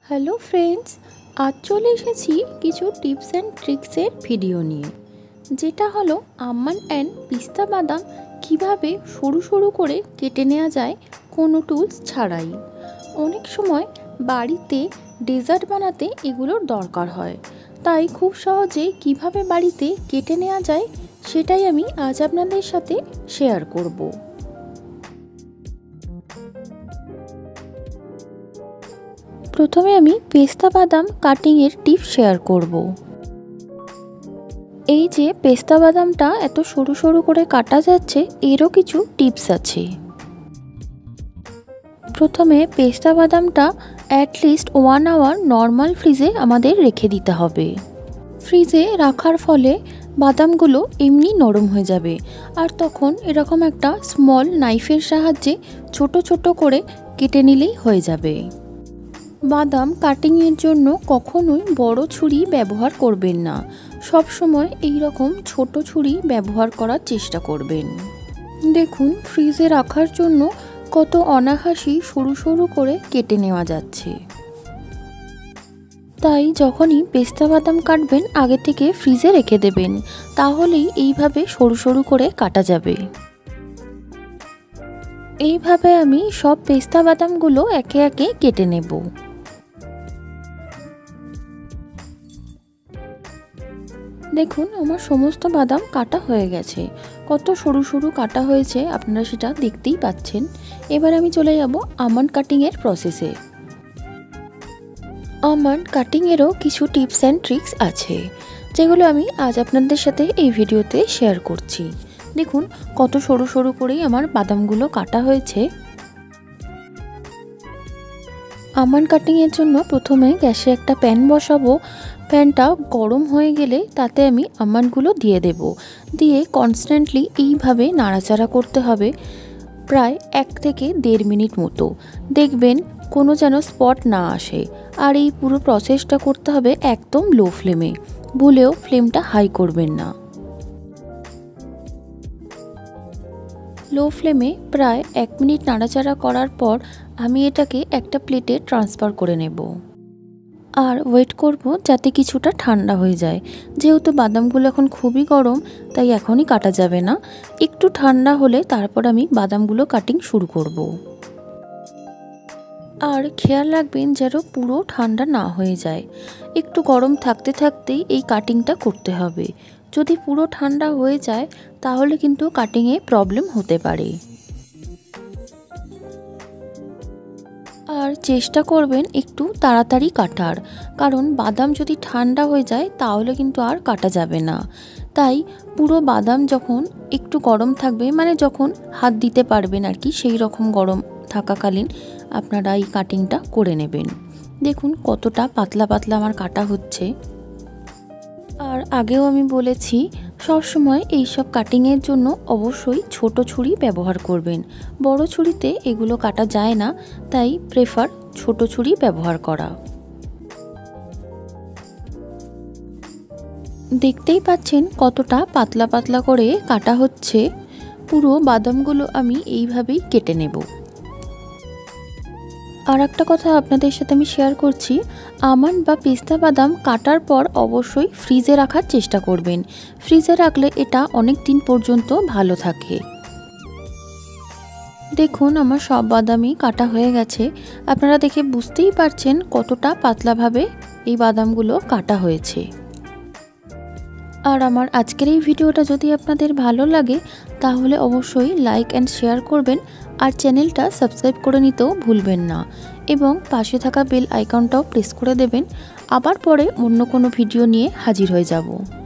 Hello friends, আজ চলে এসেছি কিছু টিপস অ্যান্ড ট্রিক্সের ভিডিও নিয়ে, যেটা হলো আমন্ড অ্যান্ড পিস্তা বাদাম কিভাবে সরু সরু করে কেটে নেওয়া যায় কোনো টুলস ছাড়াই। অনেক সময় বাড়িতে ডেজার্ট বানাতে এগুলোর দরকার হয়, তাই খুব সহজে কিভাবে বাড়িতে কেটে নেওয়া যায় সেটাই আমি আজ আপনাদের সাথে শেয়ার করব। প্রথমে আমি পেস্তা বাদাম কাটিংয়ের টিপস শেয়ার করব। এই যে পেস্তা বাদামটা এত সরু সরু করে কাটা যাচ্ছে, এরও কিছু টিপস আছে। প্রথমে পেস্তা বাদামটা অ্যাটলিস্ট 1 আওয়ার নর্মাল ফ্রিজে আমাদের রেখে দিতে হবে। ফ্রিজে রাখার ফলে বাদামগুলো এমনি নরম হয়ে যাবে, আর তখন এরকম একটা স্মল নাইফের সাহায্যে ছোট ছোট করে কেটে নিলেই হয়ে যাবে। বাদাম কাটিংয়ের জন্য কখনোই বড় ছুরি ব্যবহার করবেন না, সব সময় এই রকম ছোট ছুরি ব্যবহার করার চেষ্টা করবেন। দেখুন ফ্রিজে রাখার জন্য কত অনায়াসেই সরু সরু করে কেটে নেওয়া যাচ্ছে। তাই যখনই পেস্তা বাদাম কাটবেন আগে থেকে ফ্রিজে রেখে দেবেন, তাহলেই এইভাবে সরু সরু করে কাটা যাবে। এইভাবে আমি সব পেস্তা বাদামগুলো একে একে কেটে নেব। দেখুন আমার সমস্ত বাদাম কাটা হয়ে গেছে, কত সরু সরু কাটা হয়েছে আপনারা সেটা দেখতেই পাচ্ছেন। এবার আমি চলে যাব আমন্ড কাটিংয়ের প্রসেসে। আমন্ড কাটিংয়েরও কিছু টিপস অ্যান্ড ট্রিক্স আছে, যেগুলো আমি আজ আপনাদের সাথে এই ভিডিওতে শেয়ার করছি। দেখুন কত সরু সরু করেই আমার বাদামগুলো কাটা হয়েছে। আমন্ড কাটিংয়ের জন্য প্রথমে গ্যাসে একটা প্যান বসাবো। প্যানটা গরম হয়ে গেলে তাতে আমি আমন্ডগুলো দিয়ে দেব, দিয়ে কনস্ট্যান্টলি এইভাবে নাড়াচাড়া করতে হবে প্রায় 1 থেকে 1.5 মিনিট মতো। দেখবেন কোনো যেন স্পট না আসে। আর এই পুরো প্রসেসটা করতে হবে একদম লো ফ্লেমে, ভুলেও ফ্লেমটা হাই করবেন না। লো ফ্লেমে প্রায় 1 মিনিট নাড়াচাড়া করার পর আমি এটাকে একটা প্লেটে ট্রান্সফার করে নেব, আর ওয়েট করব যাতে কিছুটা ঠান্ডা হয়ে যায়। যেহেতু বাদামগুলো এখন খুবই গরম, তাই এখনই কাটা যাবে না, একটু ঠান্ডা হলে তারপর আমি বাদামগুলো কাটিং শুরু করব। আর খেয়াল রাখবেন যেন পুরো ঠান্ডা না হয়ে যায়, একটু গরম থাকতে থাকতেই এই কাটিংটা করতে হবে। যদি পুরো ঠান্ডা হয়ে যায় তাহলে কিন্তু কাটিংয়ে প্রবলেম হতে পারে। আর চেষ্টা করবেন একটু তাড়াতাড়ি কাটার, কারণ বাদাম যদি ঠান্ডা হয়ে যায় তাহলে কিন্তু আর কাটা যাবে না। তাই পুরো বাদাম যখন একটু গরম থাকবে, মানে যখন হাত দিতে পারবেন আর কি, সেই রকম গরম থাকাকালীন আপনারা এই কাটিংটা করে নেবেন। দেখুন কতটা পাতলা পাতলা আমার কাটা হচ্ছে। আর আগেও আমি বলেছি সবসময় এইসব কাটিংয়ের জন্য অবশ্যই ছোট ছুরি ব্যবহার করবেন, বড় ছুরিতে এগুলো কাটা যায় না, তাই প্রেফার ছোট ছুরি ব্যবহার করা। দেখতেই পাচ্ছেন কতটা পাতলা পাতলা করে কাটা হচ্ছে। পুরো বাদামগুলো আমি এইভাবেই কেটে নেব। আর একটা কথা আপনাদের সাথে আমি শেয়ার করছি, আমন্ড বা পেস্তা বাদাম কাটার পর অবশ্যই ফ্রিজে রাখার চেষ্টা করবেন। ফ্রিজে রাখলে এটা অনেক দিন পর্যন্ত ভালো থাকে। দেখুন আমার সব বাদামই কাটা হয়ে গেছে, আপনারা দেখে বুঝতেই পারছেন কতটা পাতলাভাবে এই বাদামগুলো কাটা হয়েছে। আর আমার আজকের এই ভিডিওটা যদি আপনাদের ভালো লাগে তাহলে অবশ্যই লাইক অ্যান্ড শেয়ার করবেন, আর চ্যানেলটা সাবস্ক্রাইব করে নিতেও ভুলবেন না, এবং পাশে থাকা বেল আইকনটাও প্রেস করে দেবেন। আবার পরে অন্য কোনো ভিডিও নিয়ে হাজির হয়ে যাব।